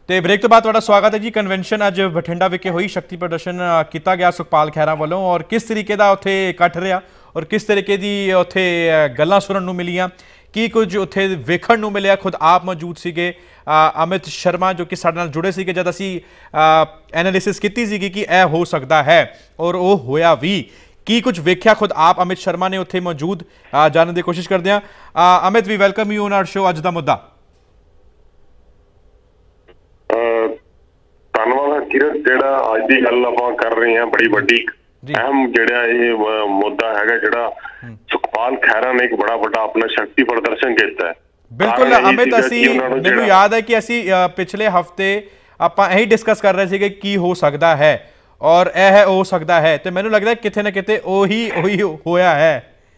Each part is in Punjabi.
ਤੇ ਬ੍ਰੇਕ ਤੋਂ ਬਾਅਦ ਤੁਹਾਡਾ ਸਵਾਗਤ ਹੈ ਜੀ। ਕਨਵੈਨਸ਼ਨ ਅੱਜ ਬਠਿੰਡਾ ਵਿਖੇ ਹੋਈ, ਸ਼ਕਤੀ ਪ੍ਰਦਰਸ਼ਨ ਕੀਤਾ ਗਿਆ ਸੁਖਪਾਲ ਖਹਿਰਾ ਵੱਲੋਂ, ਔਰ ਕਿਸ ਤਰੀਕੇ ਦਾ ਉੱਥੇ ਇਕੱਠ ਰਿਹਾ ਔਰ ਕਿਸ ਤਰੀਕੇ ਦੀ ਉੱਥੇ ਗੱਲਾਂ ਸੁਣਨ ਨੂੰ ਮਿਲੀਆਂ, ਕੀ ਕੁਝ ਉੱਥੇ ਵੇਖਣ ਨੂੰ ਮਿਲਿਆ। ਖੁਦ ਆਪ ਮੌਜੂਦ ਸੀਗੇ ਅਮਿਤ ਸ਼ਰਮਾ ਜੋ ਕਿ ਸਾਡੇ ਨਾਲ ਜੁੜੇ ਸੀਗੇ ਜਦ ਅਸੀਂ ਐਨਾਲਿਸਿਸ ਕੀਤੀ ਸੀਗੀ ਕਿ ਇਹ ਹੋ ਸਕਦਾ ਹੈ ਔਰ ਉਹ ਹੋਇਆ ਵੀ। ਕੀ ਕੁਝ ਵੇਖਿਆ ਖੁਦ ਆਪ ਅਮਿਤ ਸ਼ਰਮਾ ਨੇ ਉੱਥੇ ਮੌਜੂਦ, ਜਾਣਨ ਦੀ ਕੋਸ਼ਿਸ਼ ਕਰਦੇ ਹਾਂ। Amit, we welcome you on our show. ਅੱਜ ਦਾ ਮੁੱਦਾ ਧੰਨਵਾਦ ਕਿਰਤ। ਜਿਹੜਾ ਅੱਜ ਦੀ ਗੱਲ ਆਪਾਂ ਕਰ ਰਹੇ ਹਾਂ, ਬੜੀ ਵੱਡੀ ਅਹਿਮ ਜਿਹੜਾ ਇਹ ਮੁੱਦਾ ਹੈਗਾ, ਜਿਹੜਾ ਸੁਖਪਾਲ ਖਹਿਰਾ ਨੇ ਇੱਕ ਬੜਾ ਵੱਡਾ ਆਪਣਾ ਸ਼ਕਤੀ ਪ੍ਰਦਰਸ਼ਨ ਕੀਤਾ ਹੈ। ਬਿਲਕੁਲ ਅਮਿਤ, ਅਸੀਂ ਮੈਨੂੰ ਯਾਦ ਹੈ ਕਿ ਅਸੀਂ ਪਿਛਲੇ ਹਫਤੇ ਆਪਾਂ ਇਹੀ ਡਿਸਕਸ ਕਰ ਰਹੇ ਸੀਗੇ ਕੀ ਹੋ ਸਕਦਾ ਹੈ ਔਰ ਇਹ ਹੋ ਸਕਦਾ ਹੈ, ਤੇ ਮੈਨੂੰ ਲੱਗਦਾ ਕਿਤੇ ਨਾ ਕਿਤੇ ਉਹੀ ਹੋਇਆ ਹੈ।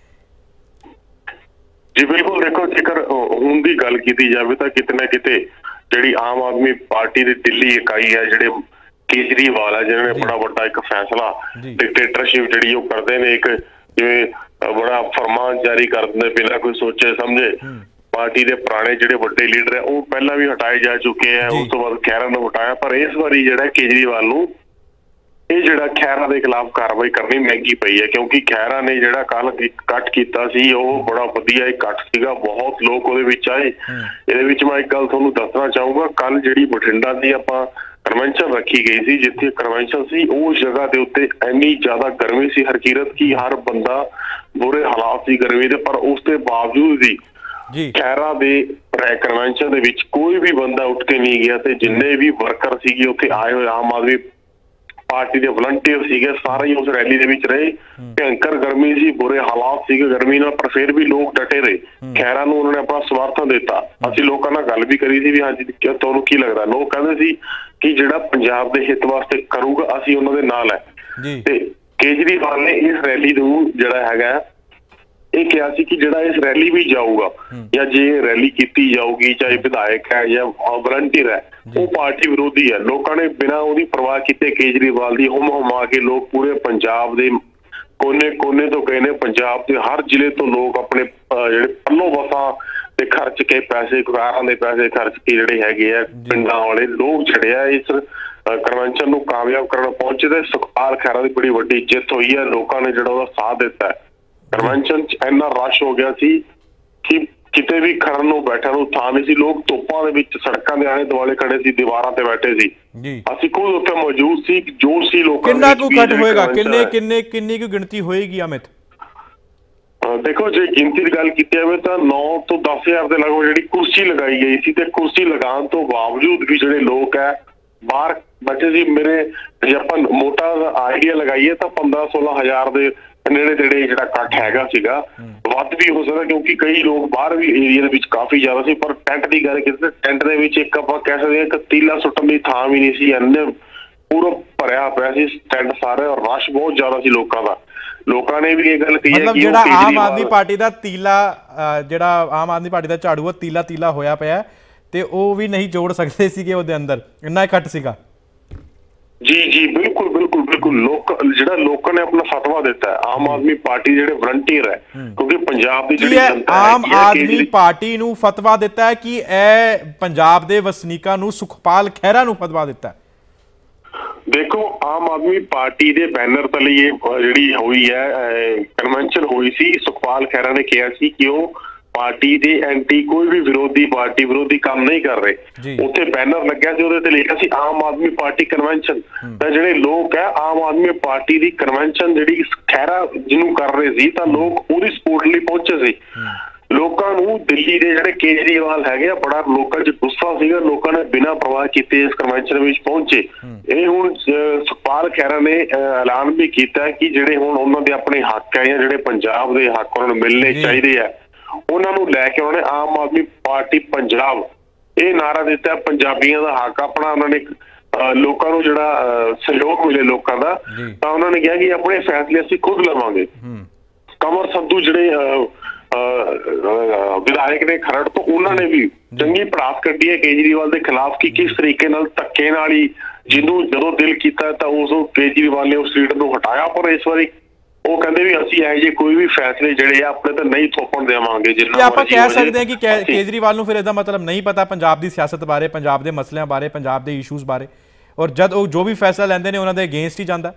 ਜੀ ਬਿਲਕੁਲ। ਦੇਖੋ, ਜੇਕਰ ਹੁਣ ਦੀ ਗੱਲ ਕੀਤੀ ਜਾਵੇ ਤਾਂ ਕਿਤੇ ਨਾ ਕਿਤੇ ਜਿਹੜੀ ਆਮ ਆਦਮੀ ਪਾਰਟੀ ਦੀ ਦਿੱਲੀ ਇਕਾਈ ਹੈ, ਜਿਹੜੇ ਕੇਜਰੀਵਾਲ ਹੈ, ਜਿਹਨਾਂ ਨੇ ਬੜਾ ਵੱਡਾ ਇੱਕ ਫੈਸਲਾ ਡਿਕਟੇਟਰਸ਼ਿਪ ਜਿਹੜੀ ਉਹ ਕਰਦੇ ਨੇ, ਇੱਕ ਜਿਵੇਂ ਬੜਾ ਫਰਮਾਨ ਜਾਰੀ ਕਰ ਦਿੰਦੇ ਬਿਨਾਂ ਕੋਈ ਸੋਚੇ ਸਮਝੇ। ਪਾਰਟੀ ਦੇ ਪੁਰਾਣੇ ਜਿਹੜੇ ਵੱਡੇ ਲੀਡਰ ਹੈ ਉਹ ਪਹਿਲਾਂ ਵੀ ਹਟਾਏ ਜਾ ਚੁੱਕੇ ਹੈ, ਉਸ ਤੋਂ ਬਾਅਦ ਖਹਿਰਾ ਨੂੰ ਹਟਾਇਆ। ਪਰ ਇਸ ਵਾਰੀ ਜਿਹੜਾ ਕੇਜਰੀਵਾਲ ਨੂੰ ਇਹ ਜਿਹੜਾ ਖਹਿਰਾ ਦੇ ਖਿਲਾਫ ਕਾਰਵਾਈ ਕਰਨੀ ਮਹਿੰਗੀ ਪਈ ਹੈ, ਕਿਉਂਕਿ ਖਹਿਰਾ ਨੇ ਜਿਹੜਾ ਕੱਲ ਇਕੱਠ ਕੀਤਾ ਸੀ ਉਹ ਬੜਾ ਵਧੀਆ ਇਕੱਠ ਸੀਗਾ, ਬਹੁਤ ਲੋਕ ਉਹਦੇ ਵਿੱਚ ਆਏ। ਇਹਦੇ ਵਿੱਚ ਮੈਂ ਇੱਕ ਗੱਲ ਤੁਹਾਨੂੰ ਦੱਸਣਾ ਚਾਹੂੰਗਾ, ਕੱਲ ਜਿਹੜੀ ਬਠਿੰਡਾ ਦੀ ਆਪਾਂ ਕਨਵੈਨਸ਼ਨ ਰੱਖੀ ਗਈ ਸੀ, ਜਿੱਥੇ ਕਨਵੈਨਸ਼ਨ ਸੀ ਉਸ ਜਗ੍ਹਾ ਦੇ ਉੱਤੇ ਇੰਨੀ ਜ਼ਿਆਦਾ ਗਰਮੀ ਸੀ ਹਰਕੀਰਤ ਕਿ ਹਰ ਬੰਦਾ ਬੁਰੇ ਹਾਲਾਤ ਸੀ ਗਰਮੀ ਦੇ। ਪਰ ਉਸ ਦੇ ਬਾਵਜੂਦ ਵੀ ਖਹਿਰਾ ਦੇ ਕਨਵੈਨਸ਼ਨ ਦੇ ਵਿੱਚ ਕੋਈ ਵੀ ਬੰਦਾ ਉੱਠ ਕੇ ਨਹੀਂ ਗਿਆ, ਤੇ ਜਿੰਨੇ ਵੀ ਵਰਕਰ ਸੀਗੇ ਉੱਥੇ ਆਏ ਹੋਏ ਆਮ ਆਦਮੀ ਪਾਰਟੀ ਦੇ ਵਲੰਟੀਅਰ ਸੀਗੇ, ਸਾਰੇ ਹੀ ਉਸ ਰੈਲੀ ਦੇ ਵਿੱਚ ਰਹੇ। ਭਿਅੰਕਰ ਗਰਮੀ ਸੀ, ਬੁਰੇ ਹਾਲਾਤ ਸੀਗੇ ਗਰਮੀ ਨਾਲ, ਪਰ ਫਿਰ ਵੀ ਲੋਕ ਡਟੇ ਰਹੇ। ਖਹਿਰਾ ਨੂੰ ਉਹਨਾਂ ਨੇ ਆਪਣਾ ਸਮਰਥਨ ਦਿੱਤਾ। ਅਸੀਂ ਲੋਕਾਂ ਨਾਲ ਗੱਲ ਵੀ ਕਰੀ ਸੀ ਵੀ ਹਾਂਜੀ ਤੁਹਾਨੂੰ ਕੀ ਲੱਗਦਾ। ਲੋਕ ਕਹਿੰਦੇ ਸੀ ਕਿ ਜਿਹੜਾ ਪੰਜਾਬ ਦੇ ਹਿੱਤ ਵਾਸਤੇ ਕਰੂਗਾ ਅਸੀਂ ਉਹਨਾਂ ਦੇ ਨਾਲ ਹੈ। ਤੇ ਕੇਜਰੀਵਾਲ ਨੇ ਇਸ ਰੈਲੀ ਨੂੰ ਜਿਹੜਾ ਹੈਗਾ ਇਹ ਕਿਹਾ ਸੀ ਕਿ ਜਿਹੜਾ ਇਸ ਰੈਲੀ ਵੀ ਜਾਊਗਾ ਜਾਂ ਜੇ ਰੈਲੀ ਕੀਤੀ ਜਾਊਗੀ, ਚਾਹੇ ਵਿਧਾਇਕ ਹੈ ਜਾਂ ਵਲੰਟੀਅਰ ਹੈ, ਉਹ ਪਾਰਟੀ ਵਿਰੋਧੀ ਹੈ। ਲੋਕਾਂ ਨੇ ਬਿਨਾਂ ਉਹਦੀ ਪਰਵਾਹ ਕੀਤੇ ਕੇਜਰੀਵਾਲ ਦੀ ਹੁਮਾ ਕੇ ਲੋਕ ਪੂਰੇ ਪੰਜਾਬ ਦੇ ਕੋਨੇ ਤੋਂ ਗਏ ਨੇ। ਪੰਜਾਬ ਦੇ ਹਰ ਜ਼ਿਲ੍ਹੇ ਤੋਂ ਲੋਕ ਆਪਣੇ ਜਿਹੜੇ ਪੱਲੋਂ ਵਸਾਂ ਤੇ ਖਰਚ ਕੇ ਪੈਸੇ, ਕਾਰਾਂ ਦੇ ਪੈਸੇ ਖਰਚ ਕੇ ਜਿਹੜੇ ਹੈਗੇ ਆ ਪਿੰਡਾਂ ਵਾਲੇ ਲੋਕ ਜਿਹੜੇ ਆ ਇਸ ਕਨਵੈਨਸ਼ਨ ਨੂੰ ਕਾਮਯਾਬ ਕਰਨ ਪਹੁੰਚੇ। ਤੇ ਸੁਖਪਾਲ ਖਹਿਰਾ ਦੀ ਬੜੀ ਵੱਡੀ ਜਿੱਤ ਹੋਈ ਹੈ, ਲੋਕਾਂ ਨੇ ਜਿਹੜਾ ਉਹਦਾ ਸਾਥ ਦਿੱਤਾ ਹੈ। ਕਨਵੈਨਸ਼ਨ ਚ ਇੰਨਾ ਰਸ਼ ਹੋ ਗਿਆ ਸੀ ਕਿ ਕਿਤੇ ਵੀ ਖੜਨ ਨੂੰ ਬੈਠਣ ਨੂੰ ਥਾਂ ਨਹੀਂ ਸੀ। ਲੋਕ ਧੁੱਪਾਂ ਦੇ ਵਿੱਚ ਸੜਕਾਂ ਦੇ ਆਲੇ ਦੁਆਲੇ ਖੜੇ ਸੀ, ਦੀਵਾਰਾਂ ਤੇ ਬੈਠੇ ਸੀ। ਅਸੀਂ ਖੁਦ ਉੱਥੇ ਮੌਜੂਦ ਸੀ, ਜੋਰ ਸੀ ਲੋਕਾਂ ਕਿੰਨਾ ਕੁ ਘੱਟ ਹੋਏਗਾ, ਕਿੰਨੀ ਕੁ ਗਿਣਤੀ ਹੋਏਗੀ ਅਮਿਤ? ਦੇਖੋ, ਜੇ ਗਿਣਤੀ ਦੀ ਗੱਲ ਕੀਤੀ ਜਾਵੇ ਤਾਂ 9 ਤੋਂ 10,000 ਦੇ ਲਗਭਗ ਜਿਹੜੀ ਕੁਰਸੀ ਲਗਾਈ ਗਈ ਸੀ, ਤੇ ਕੁਰਸੀ ਲਗਾਉਣ ਤੋਂ ਬਾਵਜੂਦ ਵੀ ਜਿਹੜੇ ਲੋਕ ਹੈ ਬਾਹਰ ਬੈਠੇ ਸੀ। ਮੇਰੇ ਜੇ ਆਪਾਂ ਮੋਟਾ ਆਈਡੀਆ ਲਗਾਈਏ ਤਾਂ 15-16 ਹਜ਼ਾਰ ਦੇ ਨੇੜੇ ਤੇੜੇ ਜਿਹੜਾ ਇਕੱਠ ਹੈਗਾ ਸੀਗਾ। ਵੱਧ ਵੀ ਹੋ ਸਕਦਾ ਕਿਉਂਕਿ ਕਈ ਲੋਕ ਬਾਹਰ ਵੀ ਏਰੀਆ ਦੇ ਵਿੱਚ ਕਾਫੀ ਜ਼ਿਆਦਾ ਸੀ। ਪਰ ਟੈਂਟ ਦੀ ਗੱਲ ਕੀਤੀ ਤਾਂ ਟੈਂਟ ਦੇ ਵਿੱਚ ਇੱਕ ਆਪਾਂ ਕਹਿ ਸਕਦੇ ਹਾਂ ਇੱਕ ਤੀਲਾ ਸੁੱਟਣ ਦੀ ਥਾਂ ਵੀ ਨਹੀਂ ਸੀ, ਇੰਨੇ ਪੂਰਾ ਭਰਿਆ ਪਿਆ ਸੀ ਟੈਂਟ ਸਾਰੇ, ਔਰ ਰਸ਼ ਬਹੁਤ ਜ਼ਿਆਦਾ ਸੀ ਲੋਕਾਂ ਦਾ। ਲੋਕਾਂ ਨੇ ਵੀ ਇਹ ਗੱਲ ਕਹੀ ਹੈ ਕਿ ਜਿਹੜਾ ਆਮ ਆਦਮੀ ਪਾਰਟੀ ਦਾ ਤੀਲਾ, ਜਿਹੜਾ ਆਮ ਆਦਮੀ ਪਾਰਟੀ ਦਾ ਝਾੜੂ ਆ ਤੀਲਾ ਹੋਇਆ ਪਿਆ, ਤੇ ਉਹ ਵੀ ਨਹੀਂ ਜੋੜ ਸਕਦੇ ਸੀਗੇ ਉਹਦੇ ਅੰਦਰ, ਇੰਨਾ ਇਕੱਠ ਸੀਗਾ। ਜੀ ਬਿਲਕੁਲ। ਜਿਹੜਾ ਲੋਕਾਂ ਨੇ ਆਪਣਾ ਫਤਵਾ ਦਿੱਤਾ, ਆਮ ਆਦਮੀ ਪਾਰਟੀ ਜਿਹੜੇ ਵਲੰਟੀਅਰ ਹੈ, ਕਿਉਂਕਿ ਪੰਜਾਬ ਦੀ ਜਿਹੜੀ ਆਮ ਆਦਮੀ ਪਾਰਟੀ ਨੂੰ ਫਤਵਾ ਦਿੱਤਾ ਹੈ ਕਿ ਇਹ ਪੰਜਾਬ ਦੇ ਵਸਨੀਕਾਂ ਨੂੰ ਸੁਖਪਾਲ ਖਹਿਰਾ ਨੂੰ ਫਤਵਾ ਦਿੱਤਾ। ਦੇਖੋ, ਆਮ ਆਦਮੀ ਪਾਰਟੀ ਦੇ ਬੈਨਰ ਤਲੇ ਇਹ ਜਿਹੜੀ ਹੋਈ ਹੈ ਕਨਵੈਨਸ਼ਨ ਹੋਈ ਸੀ। ਸੁਖਪਾਲ ਖਹਿਰਾ ਨੇ ਕਿਹਾ ਸੀ ਕਿ ਉਹ ਪਾਰਟੀ ਦੇ ਐਂਟੀ ਕੋਈ ਵੀ ਪਾਰਟੀ ਵਿਰੋਧੀ ਕੰਮ ਨਹੀਂ ਕਰ ਰਹੇ। ਉੱਥੇ ਬੈਨਰ ਲੱਗਿਆ ਸੀ, ਉਹਦੇ ਤੇ ਲਿਖਿਆ ਸੀ ਆਮ ਆਦਮੀ ਪਾਰਟੀ ਕਨਵੈਨਸ਼ਨ। ਤਾਂ ਜਿਹੜੇ ਲੋਕ ਹੈ ਆਮ ਆਦਮੀ ਪਾਰਟੀ ਦੀ ਕਨਵੈਨਸ਼ਨ ਜਿਹੜੀ ਖਹਿਰਾ ਜਿਹਨੂੰ ਕਰ ਰਹੇ ਸੀ, ਤਾਂ ਲੋਕ ਉਹਦੀ ਸਪੋਰਟ ਲਈ ਪਹੁੰਚੇ ਸੀ। ਲੋਕਾਂ ਨੂੰ ਦਿੱਲੀ ਦੇ ਜਿਹੜੇ ਕੇਜਰੀਵਾਲ ਹੈਗੇ ਆ, ਬੜਾ ਲੋਕਾਂ 'ਚ ਗੁੱਸਾ ਸੀਗਾ। ਲੋਕਾਂ ਨੇ ਬਿਨਾਂ ਪਰਵਾਹ ਕੀਤੇ ਇਸ ਕਨਵੈਨਸ਼ਨ ਵਿੱਚ ਪਹੁੰਚੇ। ਇਹ ਹੁਣ ਸੁਖਪਾਲ ਖਹਿਰਾ ਨੇ ਐਲਾਨ ਵੀ ਕੀਤਾ ਕਿ ਜਿਹੜੇ ਹੁਣ ਉਹਨਾਂ ਦੇ ਆਪਣੇ ਹੱਕ ਹੈ ਜਾਂ ਜਿਹੜੇ ਪੰਜਾਬ ਦੇ ਹੱਕ ਉਹਨਾਂ ਨੂੰ ਮਿਲਣੇ ਚਾਹੀਦੇ ਆ, ਉਹਨਾਂ ਨੂੰ ਲੈ ਕੇ ਉਹਨੇ ਆਮ ਆਦਮੀ ਪਾਰਟੀ ਪੰਜਾਬ ਇਹ ਨਾਰਾ ਦਿੱਤਾ ਪੰਜਾਬੀਆਂ ਦਾ ਹੱਕ ਆਪਣਾ। ਉਹਨਾਂ ਨੇ ਲੋਕਾਂ ਨੂੰ ਜਿਹੜਾ ਸਹਿਯੋਗ ਮਿਲੇ ਲੋਕਾਂ ਦਾ, ਤਾਂ ਉਹਨਾਂ ਨੇ ਕਿਹਾ ਕਿ ਆਪਣੇ ਫੈਸਲੇ ਅਸੀਂ ਖੁਦ ਲਵਾਂਗੇ। ਕੰਵਰ ਸੰਧੂ ਜਿਹੜੇ ਵਿਧਾਇਕ ਨੇ ਖਰੜ ਤੋਂ, ਉਹਨਾਂ ਨੇ ਵੀ ਚੰਗੀ ਭੜਾਸ ਕੱਢੀ ਹੈ ਕੇਜਰੀਵਾਲ ਦੇ ਖਿਲਾਫ ਕਿ ਕਿਸ ਤਰੀਕੇ ਨਾਲ ਧੱਕੇ ਨਾਲ ਹੀ ਜਿਹਨੂੰ ਜਦੋਂ ਦਿਲ ਕੀਤਾ ਤਾਂ ਉਸ ਕੇਜਰੀਵਾਲ ਨੇ ਉਸ ਲੀਡਰ ਨੂੰ ਹਟਾਇਆ। ਪਰ ਇਸ ਵਾਰੀ ਉਹ ਕਹਿੰਦੇ ਵੀ ਅਸੀਂ ਇਹ ਜਿਹੇ ਕੋਈ ਵੀ ਫੈਸਲੇ ਜਿਹੜੇ ਆ ਆਪਣੇ ਤਾਂ ਨਹੀਂ ਥੋਪਣ ਦੇਵਾਂਗੇ ਜਿੰਨਾ ਆਪਾਂ ਕਹਿ ਸਕਦੇ ਹਾਂ ਕਿ ਕੇਜਰੀਵਾਲ ਨੂੰ ਫਿਰ ਇਹਦਾ ਮਤਲਬ ਨਹੀਂ ਪਤਾ ਪੰਜਾਬ ਦੀ ਸਿਆਸਤ ਬਾਰੇ, ਪੰਜਾਬ ਦੇ ਮਸਲਿਆਂ ਬਾਰੇ, ਪੰਜਾਬ ਦੇ ਇਸ਼ੂਜ਼ ਬਾਰੇ, ਔਰ ਜਦ ਉਹ ਜੋ ਵੀ ਫੈਸਲਾ ਲੈਂਦੇ ਨੇ ਉਹਨਾਂ ਦੇ ਅਗੇਂਸਟ ਹੀ ਜਾਂਦਾ।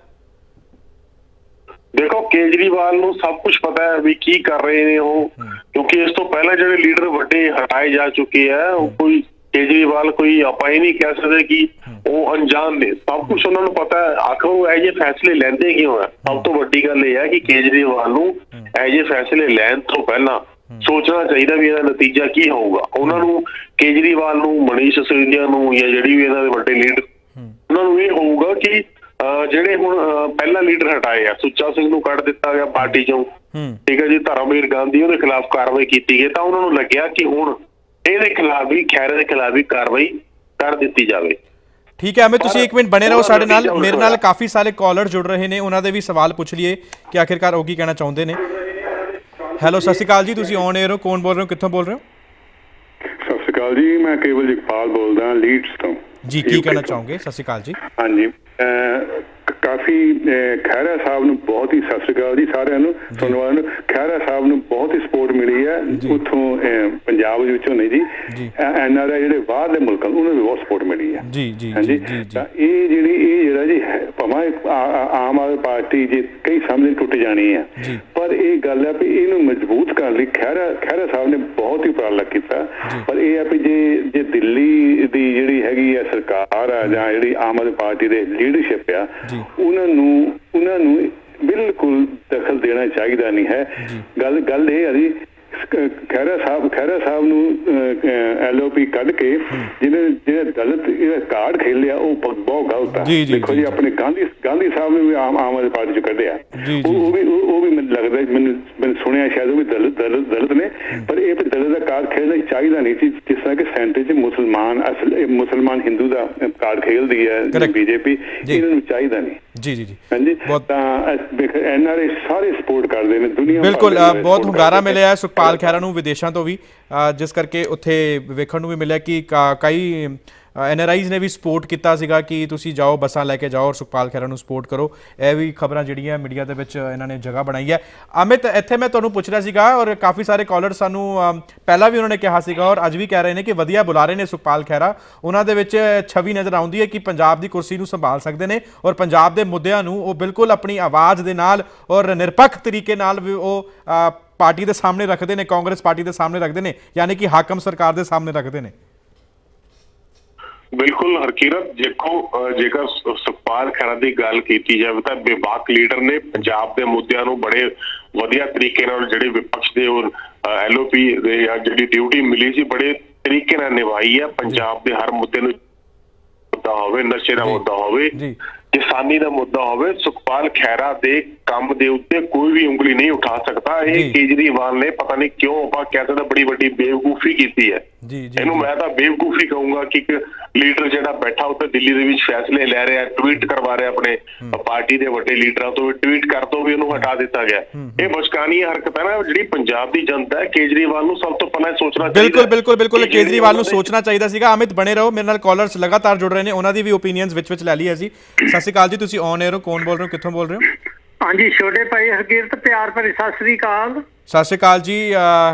ਦੇਖੋ ਕੇਜਰੀਵਾਲ ਨੂੰ ਸਭ ਕੁਝ ਪਤਾ ਹੈ ਵੀ ਕੀ ਕਰ ਰਹੇ ਨੇ ਉਹ, ਕਿਉਂਕਿ ਇਸ ਤੋਂ ਪਹਿਲਾਂ ਜਿਹੜੇ ਲੀਡਰ ਵੱਡੇ ਹਟਾਏ ਜਾ ਚੁੱਕੇ ਆ, ਉਹ ਕੋਈ ਕੇਜਰੀਵਾਲ ਕੋਈ ਆਪਾਂ ਇਹ ਨਹੀਂ ਕਹਿ ਸਕਦੇ ਕਿ ਉਹ ਅਣਜਾਣ ਨੇ, ਸਭ ਕੁਝ ਉਹਨਾਂ ਨੂੰ ਪਤਾ ਹੈ। ਆਖਰ ਉਹ ਇਹ ਜਿਹੇ ਫੈਸਲੇ ਲੈਂਦੇ ਕਿਉਂ ਆ? ਸਭ ਤੋਂ ਵੱਡੀ ਗੱਲ ਇਹ ਹੈ ਕਿ ਕੇਜਰੀਵਾਲ ਨੂੰ ਇਹ ਜਿਹੇ ਫੈਸਲੇ ਲੈਣ ਤੋਂ ਪਹਿਲਾਂ ਸੋਚਣਾ ਚਾਹੀਦਾ ਵੀ ਇਹਦਾ ਨਤੀਜਾ ਕੀ ਹੋਊਗਾ। ਉਹਨਾਂ ਨੂੰ ਕੇਜਰੀਵਾਲ ਨੂੰ, ਮਨੀਸ਼ ਸਿਸੋਦੀਆ ਨੂੰ ਜਾਂ ਜਿਹੜੀ ਵੀ ਇਹਨਾਂ ਦੇ ਵੱਡੇ ਲੀਡਰ, ਉਹਨਾਂ ਨੂੰ ਇਹ ਹੋਊਗਾ ਕਿ ਜਿਹੜੇ ਹੁਣ ਪਹਿਲਾਂ ਲੀਡਰ ਹਟਾਏ ਆ, ਸੁੱਚਾ ਸਿੰਘ ਨੂੰ ਕੱਢ ਦਿੱਤਾ ਗਿਆ ਪਾਰਟੀ ਚੋਂ, ਠੀਕ ਹੈ ਜੀ, ਧਰਮਵੀਰ ਗਾਂਧੀ ਉਹਦੇ ਖਿਲਾਫ ਕਾਰਵਾਈ ਕੀਤੀ ਗਈ, ਤਾਂ ਉਹਨਾਂ ਨੂੰ ਲੱਗਿਆ ਕਿ ਹੁਣ ਇਹਦੇ ਖਿਲਾਫ ਵੀ, ਖਹਿਰੇ ਦੇ ਖਿਲਾਫ ਵੀ ਕਾਰਵਾਈ ਕਰ ਦਿੱਤੀ ਜਾਵੇ। ਠੀਕ ਹੈ ਅਮਿਤ, ਤੁਸੀਂ 1 ਮਿੰਟ ਬਣੇ ਰਹੋ ਸਾਡੇ ਨਾਲ। ਮੇਰੇ ਨਾਲ ਕਾਫੀ ਸਾਰੇ ਕਾਲਰ ਜੁੜ ਰਹੇ ਨੇ, ਉਹਨਾਂ ਦੇ ਵੀ ਸਵਾਲ ਪੁੱਛ ਲਈਏ ਕਿ ਆਖਿਰਕਾਰ ਉਹ ਕੀ ਕਹਿਣਾ ਚਾਹੁੰਦੇ ਨੇ। ਹੈਲੋ, ਸਤਿ ਸ਼੍ਰੀ ਅਕਾਲ ਜੀ, ਤੁਸੀਂ ਔਨ 에ਅਰ ਹੋ, ਕੌਣ ਬੋਲ ਰਹੇ ਹੋ, ਕਿੱਥੋਂ ਬੋਲ ਰਹੇ ਹੋ? ਸਤਿ ਸ਼੍ਰੀ ਅਕਾਲ ਜੀ, ਮੈਂ ਕੇਵਲ ਜਗਪਾਲ ਬੋਲਦਾ ਲੀਡਸ ਤੋਂ ਜੀ। ਕੀ ਕਹਿਣਾ ਚਾਹੋਗੇ? ਸਤਿ ਸ਼੍ਰੀ ਅਕਾਲ ਜੀ। ਹਾਂਜੀ, ਕਾਫੀ ਖਹਿਰਾ ਸਾਹਿਬ ਨੂੰ ਬਹੁਤ ਹੀ ਸਤਿ ਸ਼੍ਰੀ ਅਕਾਲ ਜੀ ਸਾਰਿਆਂ ਨੂੰ, ਧੰਨਵਾਦ। ਖਹਿਰਾ ਸਾਹਿਬ ਨੂੰ ਬਹੁਤ ਹੀ ਸਪੋਰਟ ਮਿਲੀ ਹੈ ਉੱਥੋਂ, ਪੰਜਾਬ ਦੇ ਵਿੱਚੋਂ ਨਹੀਂ ਜੀ, NRI ਜਿਹੜੇ ਬਾਹਰਲੇ ਮੁਲਕਾਂ ਉਹਨਾਂ ਨੂੰ ਬਹੁਤ ਸਪੋਰਟ ਮਿਲੀ ਹੈ ਜੀ ਜੀ। ਹਾਂਜੀ, ਤਾਂ ਇਹ ਜਿਹੜਾ ਜੀ ਭਾਵੇਂ ਆਮ ਆਦਮੀ ਪਾਰਟੀ ਜੇ ਕਈ ਸਾਹਮਣੇ ਟੁੱਟ ਜਾਣੀ ਹੈ, ਪਰ ਇਹ ਗੱਲ ਹੈ ਵੀ ਇਹਨੂੰ ਮਜ਼ਬੂਤ ਕਰਨ ਲਈ ਖਹਿਰਾ ਸਾਹਿਬ ਨੇ ਬਹੁਤ ਹੀ ਉਪਰਾਲਾ ਕੀਤਾ। ਪਰ ਇਹ ਹੈ ਵੀ ਜੇ ਦਿੱਲੀ ਦੀ ਜਿਹੜੀ ਹੈਗੀ ਆ ਸਰਕਾਰ ਆ ਜਾਂ ਜਿਹੜੀ ਆਮ ਆਦਮੀ ਪਾਰਟੀ ਦੇ ਲੀਡਰਸ਼ਿਪ ਆ, ਉਹਨਾਂ ਨੂੰ ਬਿਲਕੁਲ ਦਖਲ ਦੇਣਾ ਚਾਹੀਦਾ ਨਹੀਂ ਹੈ। ਗੱਲ ਇਹ ਹੈ ਜੀ, ਖਹਿਰਾ ਸਾਹਿਬ ਨੂੰ LOP ਕੱਢ ਕੇ ਜਿਹੜੇ ਦਲਿਤ ਕਾਰਡ ਖੇਲਿਆ ਉਹ ਬਹੁਤ ਗਲਤ ਆ। ਦੇਖੋ ਜੀ, ਆਪਣੇ ਗਾਂਧੀ ਸਾਹਿਬ ਨੇ ਵੀ ਆਮ ਆਦਮੀ ਪਾਰਟੀ ਚ ਕੱਢਿਆ, ਉਹ ਵੀ ਮੈਨੂੰ ਲੱਗਦਾ, ਮੈਨੂੰ ਸੁਣਿਆ ਸ਼ਾਇਦ ਉਹ ਵੀ ਦਲਿਤ ਨੇ, ਪਰ ਇਹ ਦਲਿਤ ਦਾ ਕਾਰਡ ਖੇਲਣਾ ਚਾਹੀਦਾ ਨਹੀਂ ਸੀ, ਜਿਸ ਤਰ੍ਹਾਂ ਕਿ ਸੈਂਟਰ ਚ ਮੁਸਲਮਾਨ ਹਿੰਦੂ ਦਾ ਕਾਰਡ ਖੇਲਦੀ ਹੈ BJP, ਇਹਨਾਂ ਨੂੰ ਚਾਹੀਦਾ ਨਹੀਂ ਜੀ ਜੀ ਜੀ। ਹਾਂਜੀ, ਤਾਂ NRI ਸਾਰੇ ਸਪੋਰਟ ਕਰਦੇ ਨੇ ਦੁਨੀਆ। ਬਿਲਕੁਲ, ਬਹੁਤ ਹੁੰਗਾਰਾ ਮਿਲਿਆ ਸੁਖਪਾਲ ਖਹਿਰਾ ਨੂੰ ਵਿਦੇਸ਼ਾਂ ਤੋਂ ਵੀ, ਜਿਸ ਕਰਕੇ ਉੱਥੇ ਵੇਖਣ ਨੂੰ ਵੀ ਮਿਲਿਆ ਕਿ ਕਈ NRIs ਨੇ ਵੀ ਸਪੋਰਟ ਕੀਤਾ ਸੀਗਾ ਕਿ ਤੁਸੀਂ ਜਾਓ, ਬੱਸਾਂ ਲੈ ਕੇ ਜਾਓ ਔਰ ਸੁਖਪਾਲ ਖਹਿਰਾ ਨੂੰ ਸਪੋਰਟ ਕਰੋ। ਇਹ ਵੀ ਖਬਰਾਂ ਜਿਹੜੀਆਂ ਮੀਡੀਆ ਦੇ ਵਿੱਚ ਇਹਨਾਂ ਨੇ ਜਗ੍ਹਾ ਬਣਾਈ ਹੈ। ਅਮਿਤ, ਇੱਥੇ ਮੈਂ ਤੁਹਾਨੂੰ ਪੁੱਛ ਰਿਹਾ ਸੀਗਾ, ਔਰ ਕਾਫੀ ਸਾਰੇ ਕਾਲਰ ਸਾਨੂੰ ਪਹਿਲਾਂ ਵੀ ਉਹਨਾਂ ਨੇ ਕਿਹਾ ਸੀਗਾ ਔਰ ਅੱਜ ਵੀ ਕਹਿ ਰਹੇ ਨੇ ਕਿ ਵਧੀਆ ਬੁਲਾ ਰਹੇ ਨੇ ਸੁਖਪਾਲ ਖਹਿਰਾ, ਉਹਨਾਂ ਦੇ ਵਿੱਚ ਛਵੀ ਨਜ਼ਰ ਆਉਂਦੀ ਹੈ ਕਿ ਪੰਜਾਬ ਦੀ ਕੁਰਸੀ ਨੂੰ ਸੰਭਾਲ ਸਕਦੇ ਨੇ ਔਰ ਪੰਜਾਬ ਦੇ ਮੁੱਦਿਆਂ ਨੂੰ ਉਹ ਬਿਲਕੁਲ ਆਪਣੀ ਆਵਾਜ਼ ਦੇ ਨਾਲ ਔਰ ਨਿਰਪੱਖ ਤਰੀਕੇ ਨਾਲ ਵੀ ਉਹ ਪਾਰਟੀ ਦੇ ਸਾਹਮਣੇ ਰੱਖਦੇ ਨੇ, ਕਾਂਗਰਸ ਪਾਰਟੀ ਦੇ ਸਾਹਮਣੇ ਰੱਖਦੇ ਨੇ, ਯਾਨੀ ਕਿ ਹਾਕਮ ਸਰਕਾਰ ਦੇ ਸਾਹਮਣੇ ਰੱਖਦੇ ਨੇ। ਬਿਲਕੁਲ ਹਰਕੀਰਤ, ਦੇਖੋ ਜੇਕਰ ਸੁਖਪਾਲ ਖਹਿਰਾ ਦੀ ਗੱਲ ਕੀਤੀ ਜਾਵੇ ਤਾਂ ਬੇਬਾਕ ਲੀਡਰ ਨੇ, ਪੰਜਾਬ ਦੇ ਮੁੱਦਿਆਂ ਨੂੰ ਬੜੇ ਵਧੀਆ ਤਰੀਕੇ ਨਾਲ, ਜਿਹੜੇ ਵਿਪਕਸ਼ ਦੇ ਔਰ LOP ਦੇ ਜਿਹੜੀ ਡਿਊਟੀ ਮਿਲੀ ਸੀ, ਬੜੇ ਤਰੀਕੇ ਨਾਲ ਨਿਭਾਈ ਹੈ। ਪੰਜਾਬ ਦੇ ਹਰ ਮੁੱਦੇ ਨੂੰ, ਮੁੱਦਾ ਹੋਵੇ ਨਸ਼ੇ ਦਾ ਮੁੱਦਾ ਹੋਵੇ, ਕਿਸਾਨੀ ਦਾ ਮੁੱਦਾ ਹੋਵੇ, ਸੁਖਪਾਲ ਖਹਿਰਾ ਦੇ ਕੰਮ ਦੇ ਉੱਤੇ ਕੋਈ ਵੀ ਉਂਗਲੀ ਨਹੀਂ ਉਠਾ ਸਕਦਾ। ਇਹ ਕੇਜਰੀਵਾਲ ਨੇ ਪਤਾ ਨਹੀਂ ਕਿਉਂ ਆਪਾਂ ਕਹਿ ਸਕਦੇ ਬੜੀ ਵੱਡੀ ਬੇਵਕੂਫੀ ਕੀਤੀ ਹੈ। ਇਹਨੂੰ ਮੈਂ ਤਾਂ ਬੇਵਕੂਫੀ ਕਹੂੰਗਾ ਕਿ ਇੱਕ ਲੀਡਰ ਜਿਹੜਾ ਬੈਠਾ ਉੱਤੇ ਦਿੱਲੀ ਦੇ ਵਿੱਚ ਫੈਸਲੇ ਲੈ ਰਿਹਾ, ਟਵੀਟ ਕਰਵਾ ਰਿਹਾ ਆਪਣੇ ਪਾਰਟੀ ਦੇ ਵੱਡੇ ਲੀਡਰਾਂ ਤੋਂ, ਟਵੀਟ ਕਰ ਤੋਂ ਵੀ ਉਹਨੂੰ ਹਟਾ ਦਿੱਤਾ ਗਿਆ। ਇਹ ਬਚਕਾਨੀ ਹਰਕਤ ਹੈ ਨਾ, ਜਿਹੜੀ ਪੰਜਾਬ ਦੀ ਜਨਤਾ ਹੈ, ਕੇਜਰੀਵਾਲ ਨੂੰ ਸਭ ਤੋਂ ਪਹਿਲਾਂ ਸੋਚਣਾ ਚਾਹੀਦਾ। ਬਿਲਕੁਲ ਕੇਜਰੀਵਾਲ ਨੂੰ ਸੋਚਣਾ ਚਾਹੀਦਾ ਸੀਗਾ। ਅਮਿਤ ਬਣੇ ਰਹੋ, ਮੇਰੇ ਨਾਲ ਕਾਲਰਸ ਲਗਾਤਾਰ ਜੁੜ ਰਹੇ ਨੇ, ਉਹਨਾਂ ਦੀ ਵੀ ਓਪੀਨੀਅਨਸ ਵਿੱਚ ਲੈ ਲਈ ਅਸੀਂ। ਸਤਿ ਸ਼੍ਰੀ ਅਕਾਲ ਜੀ, ਤੁਸੀਂ ਔਨ 에ਅਰ ਹੋ, ਕੌਣ ਬੋਲ ਰਹੇ ਹੋ, ਕਿੱਥੋਂ ਬੋਲ ਰਹੇ ਹੋ? ਹਾਂਜੀ, ਛੋਟੇ ਭਾਈ ਹਰਕੀਰਤ, ਪਿਆਰ ਭਰੀ ਸਤਿ ਸ੍ਰੀ ਅਕਾਲ। ਸਤਿ ਸ਼੍ਰੀ ਅਕਾਲ ਜੀ।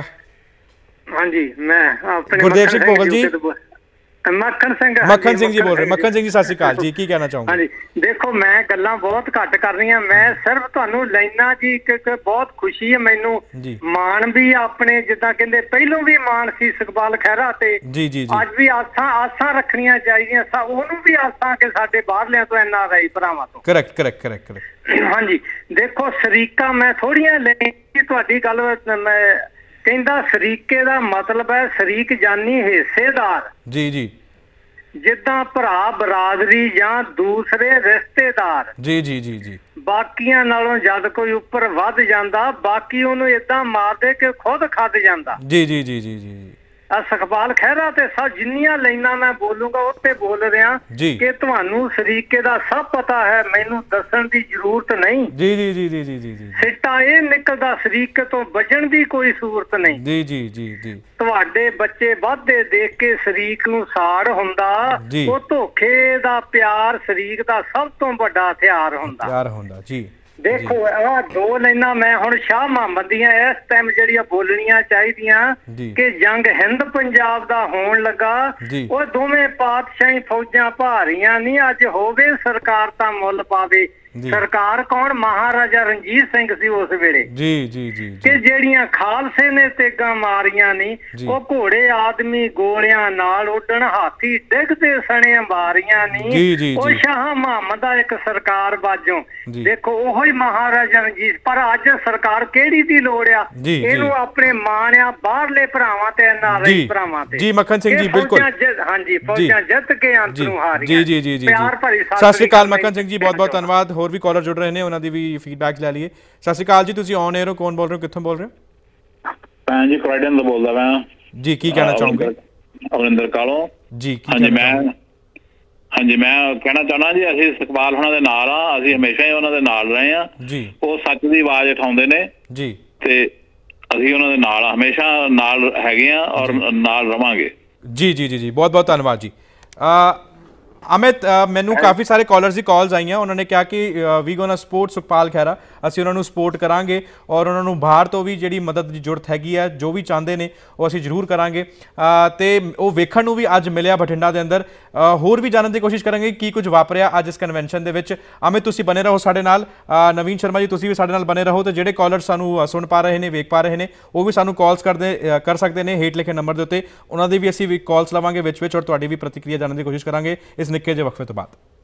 ਹਾਂਜੀ, ਮੈਂ ਆਪਣੇ ਗੁਰਦੇਵ ਸਿੰਘ ਭੋਗਲ ਜੀ, ਮੱਖਣ ਸਿੰਘ ਜੀ ਬੋਲ ਰਹੇ। ਮੱਖਣ ਸਿੰਘ ਜੀ, ਸਤਿ ਸ਼੍ਰੀ ਅਕਾਲ ਜੀ, ਕੀ ਕਹਿਣਾ ਚਾਹੋਗੇ? ਹਾਂਜੀ, ਦੇਖੋ ਮੈਂ ਗੱਲਾਂ ਬਹੁਤ ਘੱਟ ਕਰਨੀਆਂ, ਮੈਂ ਸਿਰਫ ਤੁਹਾਨੂੰ ਲੈਣਾ ਜੀ ਇੱਕ ਬਹੁਤ ਖੁਸ਼ੀ ਹੈ ਮੈਨੂੰ, ਮਾਣ ਵੀ ਆਪਣੇ, ਜਿੱਦਾਂ ਕਹਿੰਦੇ ਪਹਿਲੋਂ ਵੀ ਮਾਣ ਸੀ ਸੁਖਪਾਲ ਖਹਿਰਾ ਤੇ, ਅੱਜ ਵੀ ਆਸਾਂ ਰੱਖਣੀਆਂ ਚਾਹੀਦੀਆਂ, ਉਹਨੂੰ ਵੀ ਆਸਾਂ ਕਿ ਸਾਡੇ ਬਾਹਰਲਿਆਂ ਤੋਂ NRI ਭਰਾਵਾਂ ਤੋਂ। ਕਰੈਕਟ। ਹਾਂਜੀ, ਦੇਖੋ ਸ਼ਰੀਕਾ ਮੈਂ ਥੋੜੀਆਂ ਲੈਣੀ, ਤੁਹਾਡੀ ਗੱਲ ਮੈਂ ਕਹਿੰਦਾ ਸ਼ਰੀਕੇ ਦਾ ਮਤਲਬ ਹੈ ਸ਼ਰੀਕ ਜਾਨੀ ਹਿੱਸੇਦਾਰ। ਜੀ ਜਿੱਦਾਂ ਭਰਾ ਬਰਾਦਰੀ ਜਾਂ ਦੂਸਰੇ ਰਿਸ਼ਤੇਦਾਰ। ਜੀ ਬਾਕੀਆਂ ਨਾਲੋਂ ਜਦ ਕੋਈ ਉੱਪਰ ਵੱਧ ਜਾਂਦਾ, ਬਾਕੀ ਉਹਨੂੰ ਏਦਾਂ ਮਾਰਦੇ ਕਿ ਖੁਦ ਖੱਦ ਜਾਂਦਾ। ਜੀ ਸੁਖਪਾਲ ਖਹਿਰਾ ਤੇ ਸਭ ਜਿੰਨੀਆਂ ਲਾਈਨਾਂ ਮੈਂ ਬੋਲੂੰਗਾ ਉੱਤੇ ਬੋਲ ਰਿਹਾ ਕਿ ਤੁਹਾਨੂੰ ਸ਼ਰੀਕੇ ਦਾ ਸਭ ਪਤਾ ਹੈ, ਮੈਨੂੰ ਦੱਸਣ ਦੀ ਜ਼ਰੂਰਤ ਨਹੀਂ। ਜੀ ਸਿੱਟਾ ਇਹ ਨਿਕਲਦਾ, ਸ਼ਰੀਕੇ ਤੋਂ ਬਚਣ ਦੀ ਕੋਈ ਸੂਰਤ ਨਹੀਂ। ਜੀ ਤੁਹਾਡੇ ਬੱਚੇ ਵੱਧਦੇ ਦੇਖ ਕੇ ਸ਼ਰੀਕ ਨੂੰ ਸਾੜ ਹੁੰਦਾ, ਉਹ ਧੋਖੇ ਦਾ ਪਿਆਰ ਸ਼ਰੀਕ ਦਾ ਸਭ ਤੋਂ ਵੱਡਾ ਹਥਿਆਰ ਹੁੰਦਾ। देखो आ दो लाइना मैं हुण शाह मुहम्मद दियां इस टाइम ਜਿਹੜੀਆਂ ਬੋਲਣੀਆਂ ਚਾਹੀਦੀਆਂ ਕਿ ਜੰਗ ਹਿੰਦ ਪੰਜਾਬ ਦਾ ਹੋਣ ਲੱਗਾ ਉਹ ਦੋਵੇਂ ਪਾਤਸ਼ਾਹੀ ਫੌਜਾਂ ਭਾਰੀਆਂ ਨਹੀਂ ਅੱਜ ਹੋਵੇ ਸਰਕਾਰ ਤਾਂ ਮੁੱਲ ਪਾਵੇ ਸਰਕਾਰ ਕੌਣ ਮਹਾਰਾਜਾ ਰਣਜੀਤ ਸਿੰਘ ਸੀ ਉਸ ਵੇਲੇ ਕਿ ਜਿਹੜੀਆਂ ਖਾਲਸੇ ਨੇ ਤੇਗਾਂ ਮਾਰੀਆਂ ਨਹੀਂ ਉਹ ਘੋੜੇ ਆਦਮੀ ਗੋਲਿਆਂ ਨਾਲ ਉੱਡਣ ਹਾਥੀ ਡਿੱਗਦੇ ਸਣੇ ਅੰਬਾਰੀਆਂ ਨਹੀਂ ਉਹ ਸ਼ਾਹ ਮੁਹੰਮਦ ਦਾ ਇੱਕ ਸਰਕਾਰ ਬਾਜੋਂ ਦੇਖੋ ਉਹ ਹੀ ਮਹਾਰਾਜਾ ਰਣਜੀਤ ਪਰ ਅੱਜ ਸਰਕਾਰ ਕਿਹੜੀ ਦੀ ਲੋੜ ਆ ਇਹਨੂੰ ਆਪਣੇ ਮਾਣਿਆ ਬਾਹਰਲੇ ਭਰਾਵਾਂ ਤੇ ਐਨਆਰਆਈ ਭਰਾਵਾਂ ਤੇ ਜੀ ਮੱਖਣ ਸਿੰਘ ਜੀ ਬਿਲਕੁਲ ਹਾਂਜੀ ਫੌਜਾਂ ਜਿੱਤ ਕੇ ਅੰਤ ਨੂੰ ਹਾਰੀਆਂ ਜੀ ਪਿਆਰ ਭਰੀ ਸਤਿ ਸ਼੍ਰੀ ਅਕਾਲ ਮੱਖਣ ਸਿੰਘ ਜੀ ਬਹੁਤ ਬਹੁਤ ਧੰਨਵਾਦ ਹੋਰ ਵੀ ਕਾਲਰ ਜੁੜ ਰਹੇ ਨੇ ਉਹਨਾਂ ਦੀ ਵੀ ਫੀਡਬੈਕ ਲੈ ਲਈਏ ਸਤਿ ਸ਼੍ਰੀ ਅਕਾਲ ਜੀ ਤੁਸੀਂ ਔਨ 에ਅਰ ਹੋ ਕੌਣ ਬੋਲ ਰਹੇ ਹੋ ਕਿੱਥੋਂ ਬੋਲ ਰਹੇ ਹੋ ਮੈਂ ਜੀ ਫਰਾਈਡਨ ਤੋਂ ਬੋਲਦਾ ਮੈਂ ਜੀ ਕੀ ਕਹਿਣਾ ਚਾਹੋਗੇ ਅਮਰਿੰਦਰ ਕਾਲੋਂ ਜੀ ਹਾਂਜੀ ਮੈਂ ਕਹਿਣਾ ਚਾਹੁੰਦਾ ਜੀ ਅਸੀਂ ਸੁਖਪਾਲ ਹੋਣਾ ਦੇ ਨਾਲ ਆ ਅਸੀਂ ਹਮੇਸ਼ਾ ਹੀ ਉਹਨਾਂ ਦੇ ਨਾਲ ਰਹੇ ਆ ਜੀ ਉਹ ਸੱਚ ਦੀ ਆਵਾਜ਼ ਉਠਾਉਂਦੇ ਨੇ ਜੀ ਤੇ ਅਸੀਂ ਉਹਨਾਂ ਦੇ ਨਾਲ ਹਮੇਸ਼ਾ ਨਾਲ ਹੈਗੇ ਆ ਔਰ ਨਾਲ ਰਵਾਂਗੇ ਜੀ ਜੀ ਜੀ ਜੀ ਬਹੁਤ ਬਹੁਤ ਧੰਨਵਾਦ ਜੀ ਅਮਿਤ ਮੈਨੂੰ ਕਾਫੀ ਸਾਰੇ ਕਾਲਰਸ ਦੀ ਕਾਲਸ ਆਈਆਂ ਉਹਨਾਂ ਨੇ ਕਿਹਾ ਕਿ we gonna support Sukhpal Khaira ਅਸੀਂ ਉਹਨਾਂ ਨੂੰ ਸਪੋਰਟ ਕਰਾਂਗੇ ਔਰ ਉਹਨਾਂ ਨੂੰ ਬਾਹਰ ਤੋਂ ਵੀ ਜਿਹੜੀ ਮਦਦ ਦੀ ਜ਼ਰੂਰਤ ਹੈਗੀ ਹੈ ਜੋ ਵੀ ਚਾਹੁੰਦੇ ਨੇ ਉਹ ਅਸੀਂ ਜ਼ਰੂਰ ਕਰਾਂਗੇ ਤੇ ਉਹ ਵੇਖਣ ਨੂੰ ਵੀ ਅੱਜ ਮਿਲਿਆ ਬਠਿੰਡਾ ਦੇ ਅੰਦਰ ਹੋਰ ਵੀ ਜਾਣਨ ਦੀ ਕੋਸ਼ਿਸ਼ ਕਰਾਂਗੇ ਕੀ ਕੁਝ ਵਾਪਰਿਆ ਅੱਜ ਇਸ ਕਨਵੈਨਸ਼ਨ ਦੇ ਵਿੱਚ ਅਮਿਤ ਤੁਸੀਂ ਬਣੇ ਰਹੋ ਸਾਡੇ ਨਾਲ ਨਵੀਨ ਸ਼ਰਮਾ ਜੀ ਤੁਸੀਂ ਵੀ ਸਾਡੇ ਨਾਲ ਬਣੇ ਰਹੋ ਤੇ ਜਿਹੜੇ ਕਾਲਰ ਸਾਨੂੰ ਸੁਣ ਪਾ ਰਹੇ ਨੇ ਵੇਖ ਪਾ ਰਹੇ ਨੇ ਉਹ ਵੀ ਸਾਨੂੰ ਕਾਲਸ ਕਰ ਸਕਦੇ ਨੇ ਹੇਠ ਲਿਖੇ ਨੰਬਰ ਦੇ ਉੱਤੇ ਉਹਨਾਂ ਦੀ ਵੀ ਅਸੀਂ ਵੀ ਕਾਲਸ ਲਵਾਂਗੇ ਵਿੱਚ ਔਰ ਤੁਹਾਡੀ ਵੀ ਪ੍ਰਤੀਕਿਰਿਆ ਜਾਣਨ ਦੀ ਕੋਸ਼ਿਸ਼ ਕਰਾਂਗੇ ਇਸ ਨਿੱਕੇ ਜਿਹੇ ਵਕਫੇ ਤੋਂ ਬਾਅਦ।